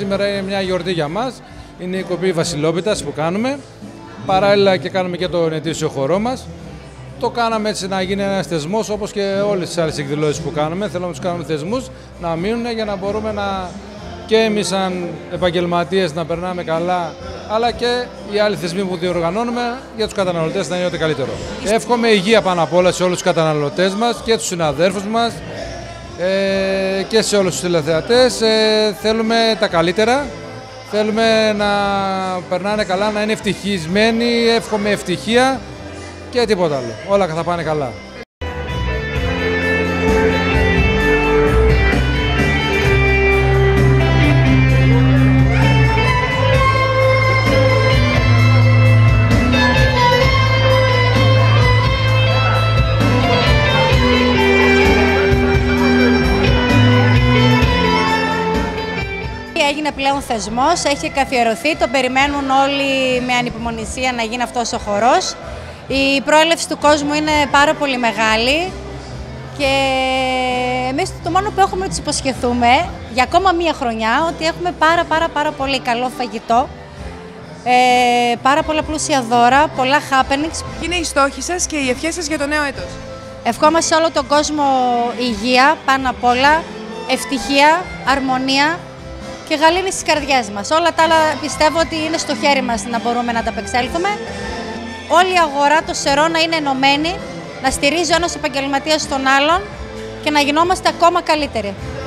σήμερα είναι μια γιορτή για μας. Είναι η κοπή Βασιλόπιτας που κάνουμε. Παράλληλα και κάνουμε και τον ετήσιο χορό μας. Το κάναμε έτσι να γίνει ένας θεσμός, όπως και όλες τις άλλες εκδηλώσεις που κάνουμε. Θέλουμε να τους κάνουμε θεσμούς να μείνουν για να μπορούμε και εμείς σαν επαγγελματίες να περνάμε καλά, αλλά και οι άλλοι θεσμοί που διοργανώνουμε για τους καταναλωτές να είναι ό,τι καλύτερο. Εύχομαι υγεία πάνω απ' όλα σε όλους τους καταναλωτές μας και τους συναδέρφους μας και σε όλους τους τηλεθεατές. Θέλουμε τα καλύτερα, θέλουμε να περνάνε καλά, να είναι ευτυχισμένοι, εύχομαι ευτυχία και τίποτα άλλο. Όλα θα πάνε καλά. Έγινε πλέον θεσμός, έχει καθιερωθεί, το περιμένουν όλοι με ανυπομονησία να γίνει αυτός ο χορός. Η προέλευση του κόσμου είναι πάρα πολύ μεγάλη και εμείς το μόνο που έχουμε να τους υποσχεθούμε για ακόμα μία χρονιά ότι έχουμε πάρα πολύ καλό φαγητό, πάρα πολλά πλούσια δώρα, πολλά happenings. Είναι οι στόχοι σας και οι ευχές σας για το νέο έτος? Ευχόμαστε σε όλο τον κόσμο υγεία πάνω απ' όλα, ευτυχία, αρμονία και γαλήνη στις καρδιές μας. Όλα τα άλλα πιστεύω ότι είναι στο χέρι μας να μπορούμε να ανταπεξέλθουμε. Όλη η αγορά, το Σερό να είναι ενωμένη, να στηρίζει ο ένας επαγγελματίας τον άλλον και να γινόμαστε ακόμα καλύτεροι.